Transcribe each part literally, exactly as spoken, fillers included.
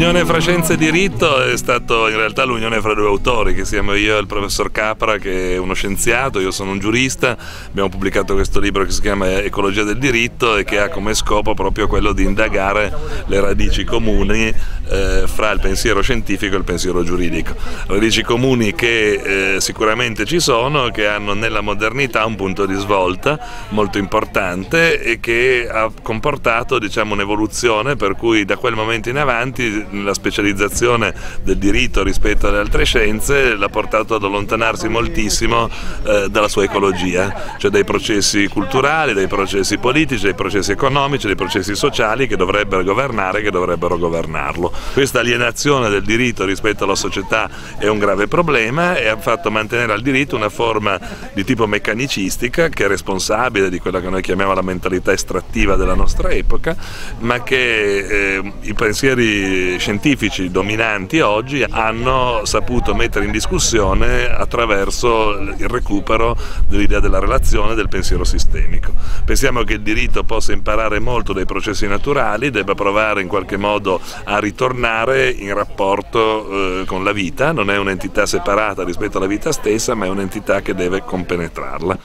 L'unione fra scienza e diritto è stato in realtà l'unione fra due autori, che siamo io e il professor Capra, che è uno scienziato, io sono un giurista. Abbiamo pubblicato questo libro che si chiama Ecologia del diritto e che ha come scopo proprio quello di indagare le radici comuni eh, fra il pensiero scientifico e il pensiero giuridico. Radici comuni che eh, sicuramente ci sono, che hanno nella modernità un punto di svolta molto importante e che ha comportato, diciamo, un'evoluzione per cui da quel momento in avanti la specializzazione del diritto rispetto alle altre scienze l'ha portato ad allontanarsi moltissimo eh, dalla sua ecologia, cioè dai processi culturali, dai processi politici, dai processi economici, dai processi sociali che dovrebbero governare, che dovrebbero governarlo. Questa alienazione del diritto rispetto alla società è un grave problema e ha fatto mantenere al diritto una forma di tipo meccanicistica che è responsabile di quella che noi chiamiamo la mentalità estrattiva della nostra epoca, ma che eh, i pensieri scientifici dominanti oggi hanno saputo mettere in discussione attraverso il recupero dell'idea della relazione, del pensiero sistemico. Pensiamo che il diritto possa imparare molto dai processi naturali, debba provare in qualche modo a ritornare in rapporto eh, con la vita, non è un'entità separata rispetto alla vita stessa, ma è un'entità che deve compenetrarla.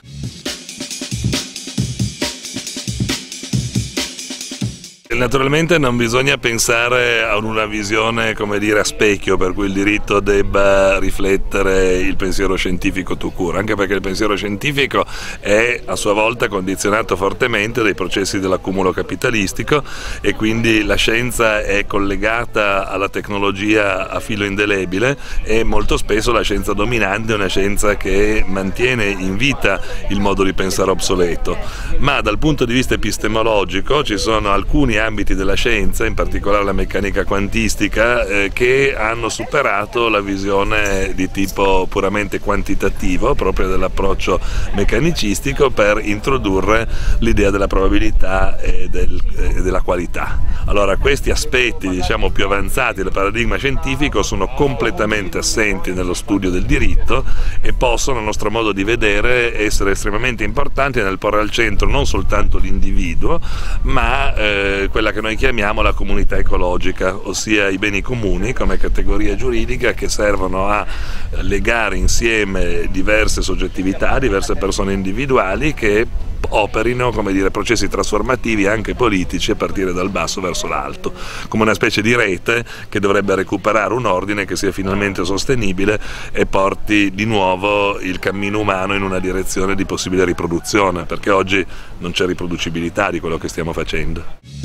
Naturalmente non bisogna pensare a una visione, come dire, a specchio, per cui il diritto debba riflettere il pensiero scientifico tout court, anche perché il pensiero scientifico è a sua volta condizionato fortemente dai processi dell'accumulo capitalistico e quindi la scienza è collegata alla tecnologia a filo indelebile e molto spesso la scienza dominante è una scienza che mantiene in vita il modo di pensare obsoleto. Ma dal punto di vista epistemologico ci sono alcuni ambiti della scienza, in particolare la meccanica quantistica, eh, che hanno superato la visione di tipo puramente quantitativo, proprio dell'approccio meccanicistico, per introdurre l'idea della probabilità e, del, e della qualità. Allora, questi aspetti, diciamo, più avanzati del paradigma scientifico sono completamente assenti nello studio del diritto e possono, a nostro modo di vedere, essere estremamente importanti nel porre al centro non soltanto l'individuo, ma eh, quella che noi chiamiamo la comunità ecologica, ossia i beni comuni come categoria giuridica che servono a legare insieme diverse soggettività, diverse persone individuali che operino, come dire, processi trasformativi anche politici a partire dal basso verso l'alto, come una specie di rete che dovrebbe recuperare un ordine che sia finalmente sostenibile e porti di nuovo il cammino umano in una direzione di possibile riproduzione, perché oggi non c'è riproducibilità di quello che stiamo facendo.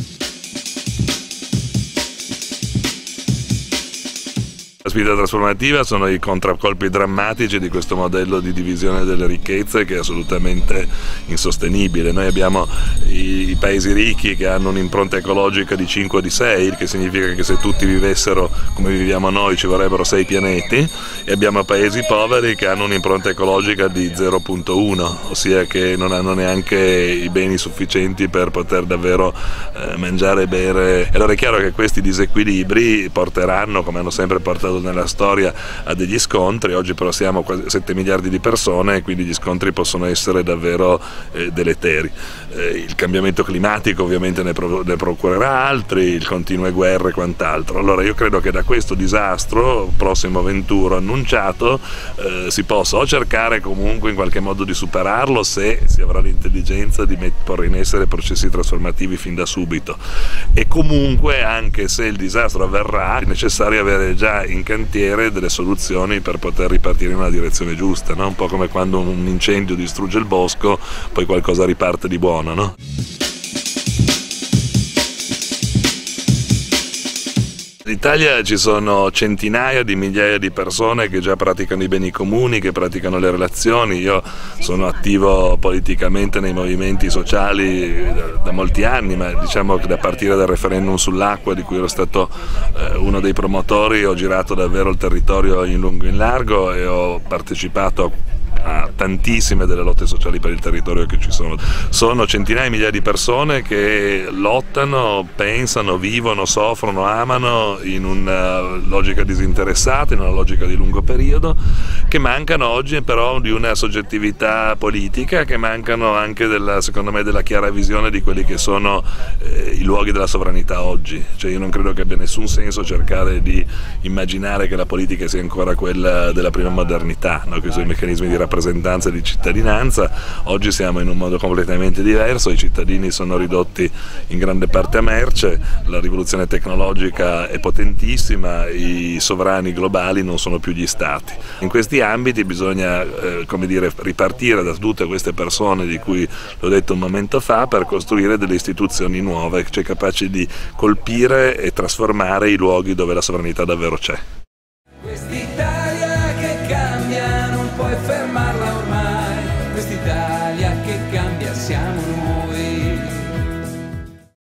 La sfida trasformativa sono i contraccolpi drammatici di questo modello di divisione delle ricchezze che è assolutamente insostenibile. Noi abbiamo i, i paesi ricchi che hanno un'impronta ecologica di cinque o di sei, il che significa che se tutti vivessero come viviamo noi ci vorrebbero sei pianeti, e abbiamo paesi poveri che hanno un'impronta ecologica di zero virgola uno, ossia che non hanno neanche i beni sufficienti per poter davvero eh, mangiare e bere. E allora è chiaro che questi disequilibri porteranno, come hanno sempre portato nella storia, a degli scontri. Oggi però siamo quasi sette miliardi di persone e quindi gli scontri possono essere davvero eh, deleteri. Eh, il cambiamento climatico ovviamente ne, pro ne procurerà altri, il continue guerre e quant'altro. Allora io credo che da questo disastro prossimo venturo annunciato eh, si possa o cercare comunque in qualche modo di superarlo, se si avrà l'intelligenza di porre in essere processi trasformativi fin da subito, e comunque, anche se il disastro avverrà, è necessario avere già in cantiere delle soluzioni per poter ripartire in una direzione giusta, no? Un po' come quando un incendio distrugge il bosco, poi qualcosa riparte di buono, no? In Italia ci sono centinaia di migliaia di persone che già praticano i beni comuni, che praticano le relazioni. Io sono attivo politicamente nei movimenti sociali da, da molti anni, ma diciamo che da partire dal referendum sull'acqua, di cui ero stato eh, uno dei promotori, ho girato davvero il territorio in lungo e in largo e ho partecipato a a tantissime delle lotte sociali per il territorio che ci sono. Sono centinaia di migliaia di persone che lottano, pensano, vivono, soffrono, amano in una logica disinteressata, in una logica di lungo periodo, che mancano oggi però di una soggettività politica, che mancano anche della, secondo me, della chiara visione di quelli che sono eh, i luoghi della sovranità oggi. Cioè io non credo che abbia nessun senso cercare di immaginare che la politica sia ancora quella della prima modernità, no? Che sono i meccanismi di rappresentanza e di cittadinanza. Oggi siamo in un modo completamente diverso, i cittadini sono ridotti in grande parte a merce, la rivoluzione tecnologica è potentissima, i sovrani globali non sono più gli stati. In questi ambiti bisogna eh, come dire, ripartire da tutte queste persone di cui l'ho detto un momento fa per costruire delle istituzioni nuove, cioè capaci di colpire e trasformare i luoghi dove la sovranità davvero c'è. Quest'Italia che cambia non puoi fermarla ormai, quest'Italia che cambia siamo noi.